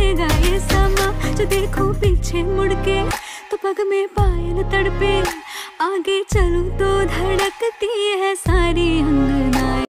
जाएगा ये समा। जो देखो पीछे मुड़ के तो पग में पायल तड़पे, आगे चलूं तो धड़कती है सारी अंगनाएं।